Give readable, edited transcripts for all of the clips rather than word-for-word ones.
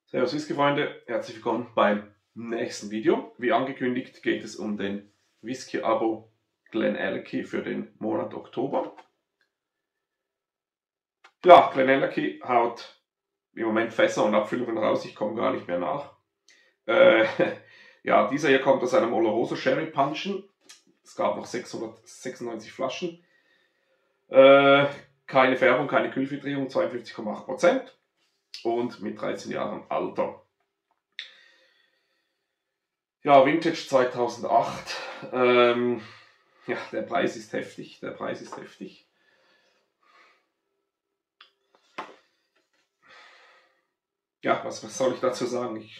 Servus Whisky-Freunde, herzlich willkommen beim nächsten Video. Wie angekündigt geht es um den Whisky-Abo GlenAllachie für den Monat Oktober. Ja, GlenAllachie haut im Moment Fässer und Abfüllungen raus, ich komme gar nicht mehr nach. Ja, dieser hier kommt aus einem Oloroso Sherry Punchen. Es gab noch 696 Flaschen. Keine Färbung, keine Kühlfiltrierung, 52,8%. Und mit 13 Jahren Alter. Ja, Vintage 2008. Ja, der Preis ist heftig. Ja, was soll ich dazu sagen? Ich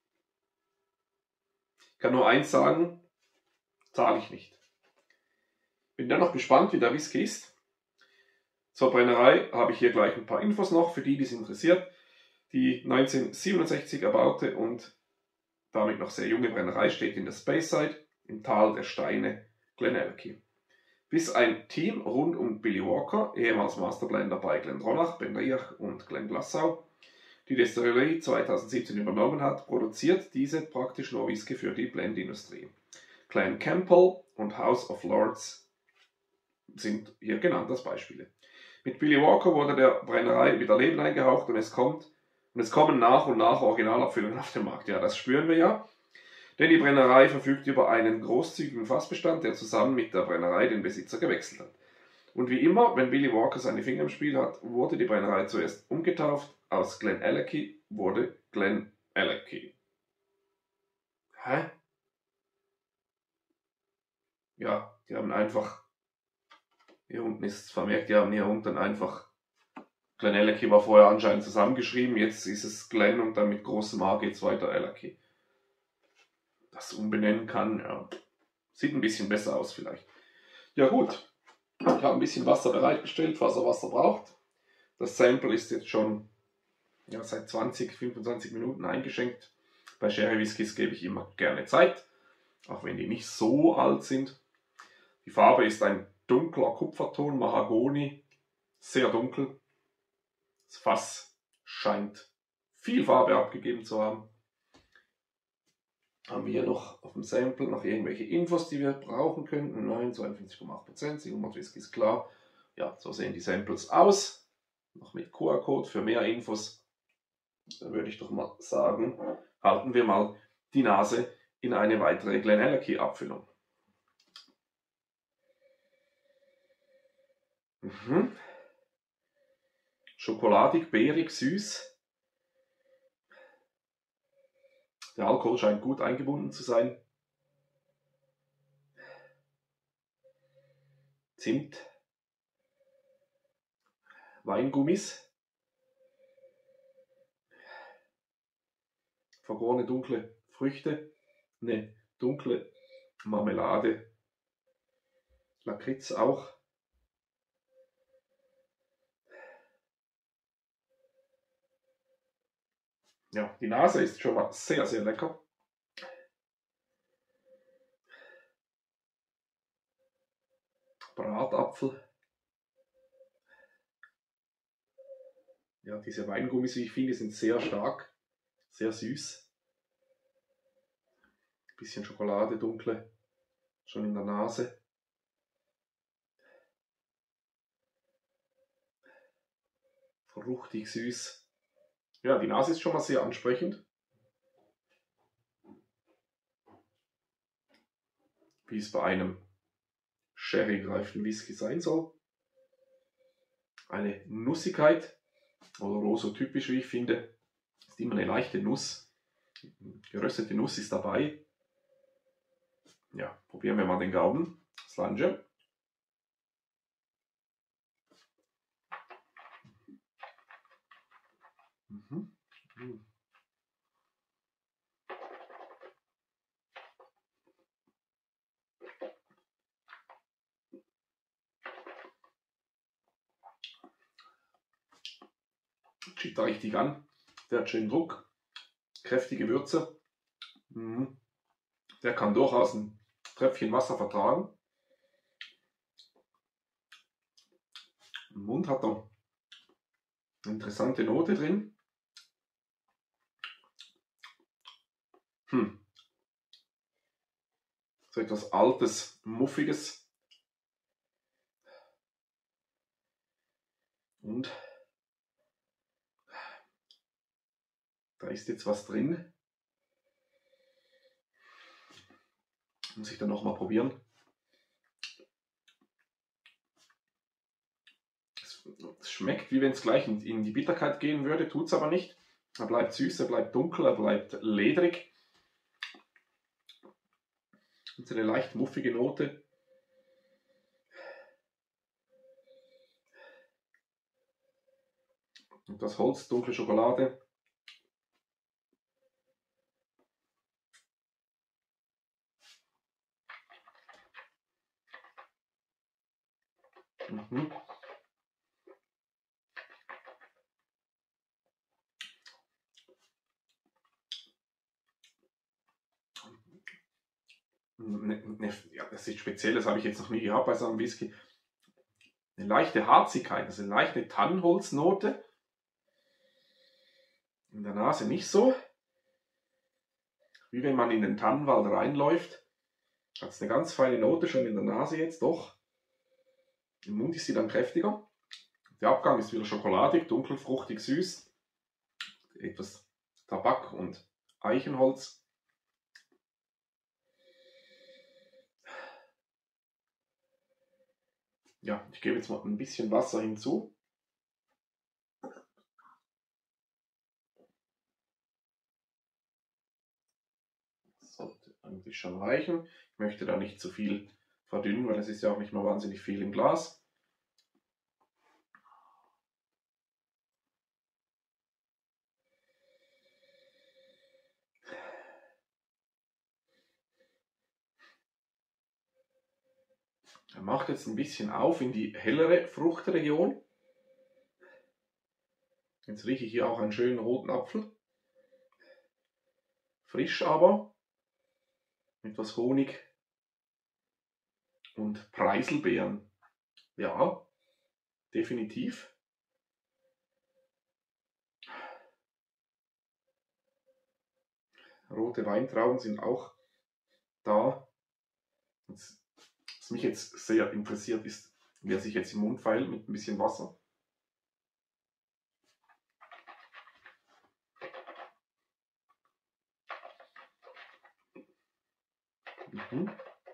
kann nur eins sagen, zahle ich nicht. Bin dennoch gespannt, wie der Whisky ist. Zur Brennerei habe ich hier gleich ein paar Infos noch, für die es interessiert. Die 1967 erbaute und damit noch sehr junge Brennerei steht in der Speyside, im Tal der Steine, GlenAllachie. Bis ein Team rund um Billy Walker, ehemals Masterblender bei GlenDronach, Benriach und Glenglassaugh, die Destillerie 2017 übernommen hat, produziert diese praktisch nur Whisky für die Blendindustrie. Clan Campbell und House of Lords sind hier genannt als Beispiele. Mit Billy Walker wurde der Brennerei wieder Leben eingehaucht und es kommen nach und nach Originalabfüllungen auf den Markt. Ja, das spüren wir ja. Denn die Brennerei verfügt über einen großzügigen Fassbestand, der zusammen mit der Brennerei den Besitzer gewechselt hat. Und wie immer, wenn Billy Walker seine Finger im Spiel hat, wurde die Brennerei zuerst umgetauft. Aus GlenAllachie wurde GlenAllachie. Hä? Ja, die haben einfach, hier unten ist vermerkt, die haben hier unten einfach, GlenAllachie war vorher anscheinend zusammengeschrieben, jetzt ist es Glen und dann mit großem A geht es weiter Allachie. Das umbenennen kann, ja, sieht ein bisschen besser aus vielleicht. Ja gut, ich habe ein bisschen Wasser bereitgestellt, falls er Wasser braucht. Das Sample ist jetzt schon seit 20-25 Minuten eingeschenkt. Bei Sherry Whiskys gebe ich immer gerne Zeit, auch wenn die nicht so alt sind. Die Farbe ist ein dunkler Kupferton, Mahagoni, sehr dunkel. Das Fass scheint viel Farbe abgegeben zu haben. Haben wir hier noch auf dem Sample noch irgendwelche Infos, die wir brauchen könnten? Nein, 52,8%, 700 Whisky ist klar. Ja, so sehen die Samples aus. Noch mit QR-Code für mehr Infos. Dann würde ich doch mal sagen, halten wir mal die Nase in eine weitere GlenAllachie-Abfüllung. Schokoladig, beerig, süß. Der Alkohol scheint gut eingebunden zu sein. Zimt. Weingummis. Vergorene dunkle Früchte. Eine dunkle Marmelade. Lakritz auch. Ja, die Nase ist schon mal sehr, sehr lecker. Bratapfel. Ja, diese Weingummis, wie ich finde, sind sehr stark, sehr süß. Bisschen Schokolade, dunkle, schon in der Nase. Fruchtig, süß. Ja, die Nase ist schon mal sehr ansprechend. Wie es bei einem sherry-gereiften Whisky sein soll. Eine Nussigkeit, Oloroso typisch, wie ich finde, ist immer eine leichte Nuss. Geröstete Nuss ist dabei. Ja, probieren wir mal den Gaumen. Slange. Schiebt da richtig an. Der hat schön Druck. Kräftige Würze. Der kann durchaus ein Tröpfchen Wasser vertragen. Im Mund hat er eine interessante Note drin. So etwas Altes, Muffiges. Und da ist jetzt was drin. Muss ich dann nochmal probieren. Es schmeckt, wie wenn es gleich in die Bitterkeit gehen würde, tut es aber nicht. Er bleibt süß, er bleibt dunkel, er bleibt ledrig. Und eine leicht muffige Note. Und das Holz, dunkle Schokolade. Mhm. Ja, das ist speziell, das habe ich jetzt noch nie gehabt bei so einem Whisky. Eine leichte Harzigkeit, also eine leichte Tannenholznote. In der Nase nicht so. Wie wenn man in den Tannenwald reinläuft. Hat es eine ganz feine Note schon in der Nase jetzt, doch. Im Mund ist sie dann kräftiger. Der Abgang ist wieder schokoladig, dunkel, fruchtig, süß. Etwas Tabak und Eichenholz. Ja, ich gebe jetzt mal ein bisschen Wasser hinzu. Das sollte eigentlich schon reichen. Ich möchte da nicht zu viel verdünnen, weil es ist ja auch nicht mehr wahnsinnig viel im Glas. Er macht jetzt ein bisschen auf in die hellere Fruchtregion. Jetzt rieche ich hier auch einen schönen roten Apfel. Frisch aber. Etwas Honig und Preiselbeeren. Ja, definitiv. Rote Weintrauben sind auch da. Was mich jetzt sehr interessiert ist, wie er sich jetzt im Mund feilt mit ein bisschen Wasser. Mhm.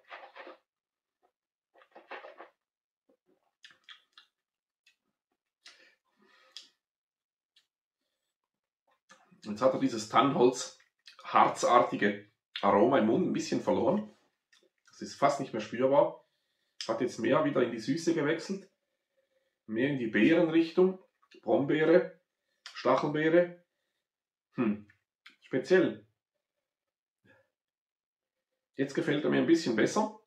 Jetzt hat er dieses Tannenholz harzartige Aroma im Mund ein bisschen verloren. Das ist fast nicht mehr spürbar. Hat jetzt mehr wieder in die Süße gewechselt. Mehr in die Beerenrichtung. Brombeere, Stachelbeere. Speziell. Jetzt gefällt er mir ein bisschen besser.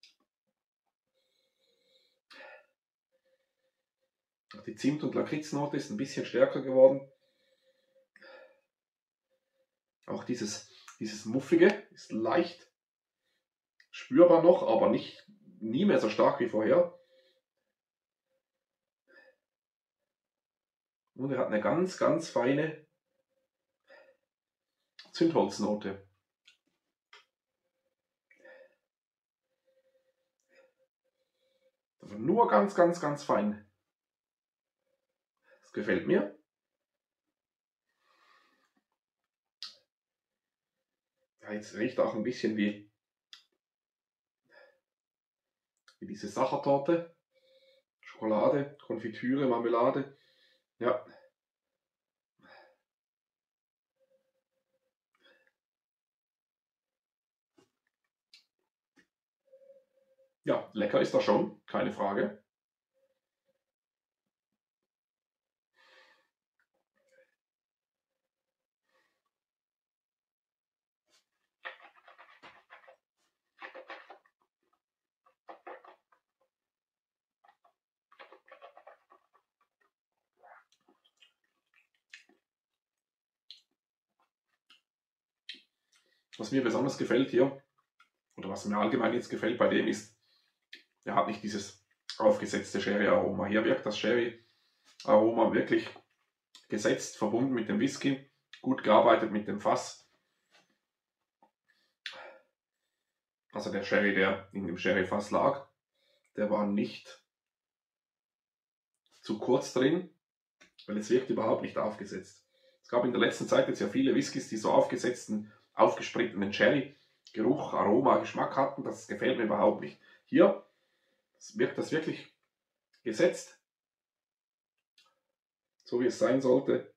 Die Zimt- und Lakritznote ist ein bisschen stärker geworden. Auch dieses Muffige ist leicht spürbar noch, aber nie mehr so stark wie vorher. Und er hat eine ganz, ganz feine Zündholznote. Aber nur ganz, ganz, ganz fein. Das gefällt mir. Ja, jetzt riecht auch ein bisschen wie diese Sachertorte. Schokolade, Konfitüre, Marmelade. Ja. Ja, lecker ist er schon, keine Frage. Was mir besonders gefällt hier, oder was mir allgemein jetzt gefällt bei dem ist, er hat nicht dieses aufgesetzte Sherry-Aroma. Hier wirkt das Sherry-Aroma wirklich gesetzt, verbunden mit dem Whisky, gut gearbeitet mit dem Fass. Also der Sherry, der in dem Sherryfass lag, der war nicht zu kurz drin, weil es wirkt überhaupt nicht aufgesetzt. Es gab in der letzten Zeit jetzt ja viele Whiskys, die so aufgesetzten, aufgespritzten Sherry-Geruch, Aroma, Geschmack hatten. Das gefällt mir überhaupt nicht. Hier wirkt das wirklich gesetzt, so wie es sein sollte.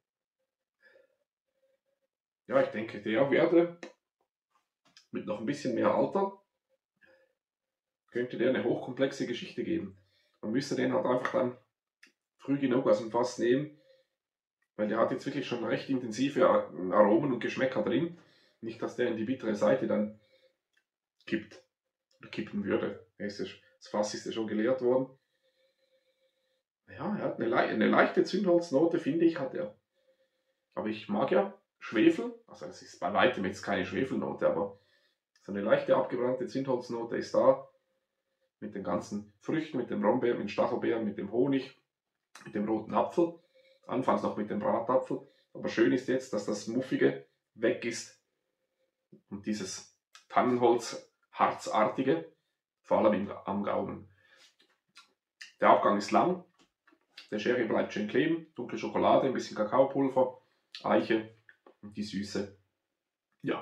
Ja, ich denke, der werde mit noch ein bisschen mehr Alter, könnte der eine hochkomplexe Geschichte geben. Man müsste den halt einfach dann früh genug aus dem Fass nehmen, weil der hat jetzt wirklich schon recht intensive Aromen und Geschmäcker drin. Nicht, dass der in die bittere Seite dann kippt oder kippen würde. Das Fass ist ja schon geleert worden. Ja, er hat eine leichte Zündholznote, finde ich, hat er. Aber ich mag ja Schwefel, also es ist bei weitem jetzt keine Schwefelnote, aber so eine leichte abgebrannte Zündholznote ist da. Mit den ganzen Früchten, mit dem Brombeeren, mit den Stachelbeeren, mit dem Honig, mit dem roten Apfel. Anfangs noch mit dem Bratapfel. Aber schön ist jetzt, dass das Muffige weg ist und dieses Tannenholz-Harzartige, vor allem am Gaumen. Der Abgang ist lang, der Sherry bleibt schön kleben, dunkle Schokolade, ein bisschen Kakaopulver, Eiche und die Süße. Ja.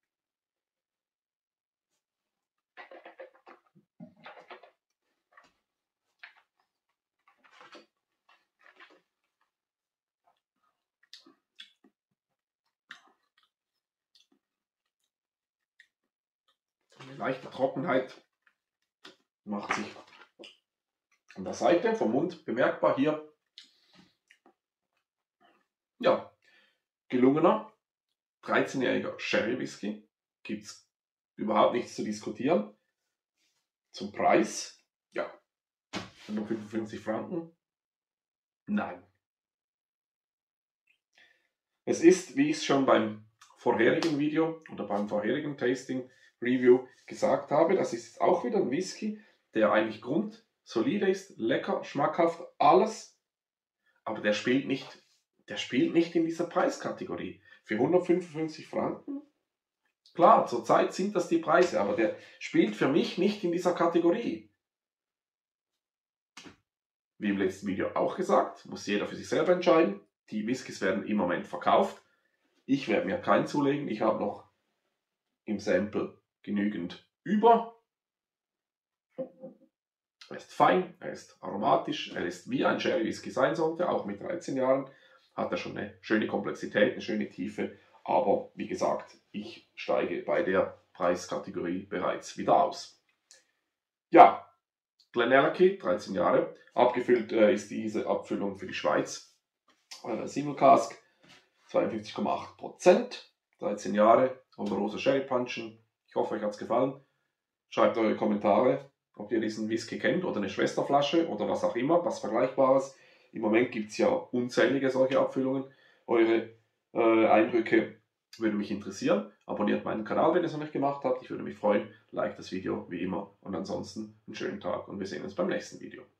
Eine leichte Trockenheit macht sich an der Seite vom Mund bemerkbar hier. Ja, gelungener 13-jähriger Sherry Whisky. Gibt es überhaupt nichts zu diskutieren. Zum Preis, ja, nur 55 Franken. Nein. Es ist, wie ich es schon beim vorherigen Video oder beim vorherigen Tasting Review gesagt habe, das ist auch wieder ein Whisky, der eigentlich grundsolide ist, lecker, schmackhaft, alles, aber der spielt nicht in dieser Preiskategorie. Für 155 Franken, klar, zurzeit sind das die Preise, aber der spielt für mich nicht in dieser Kategorie. Wie im letzten Video auch gesagt, muss jeder für sich selber entscheiden. Die Whiskys werden im Moment verkauft. Ich werde mir keinen zulegen. Ich habe noch im Sample genügend über. Er ist fein, er ist aromatisch, er ist wie ein Sherry Whisky sein sollte. Auch mit 13 Jahren hat er schon eine schöne Komplexität, eine schöne Tiefe. Aber wie gesagt, ich steige bei der Preiskategorie bereits wieder aus. Ja, Glenallachie, 13 Jahre. Abgefüllt ist diese Abfüllung für die Schweiz. Single Cask, 52,8%. 13 Jahre, Oloroso Sherry Punchen. Ich hoffe, euch hat es gefallen. Schreibt eure Kommentare, ob ihr diesen Whisky kennt oder eine Schwesterflasche oder was auch immer, was Vergleichbares. Im Moment gibt es ja unzählige solche Abfüllungen. Eure Eindrücke würden mich interessieren. Abonniert meinen Kanal, wenn ihr es noch nicht gemacht habt. Ich würde mich freuen. Like das Video wie immer. Und ansonsten einen schönen Tag und wir sehen uns beim nächsten Video.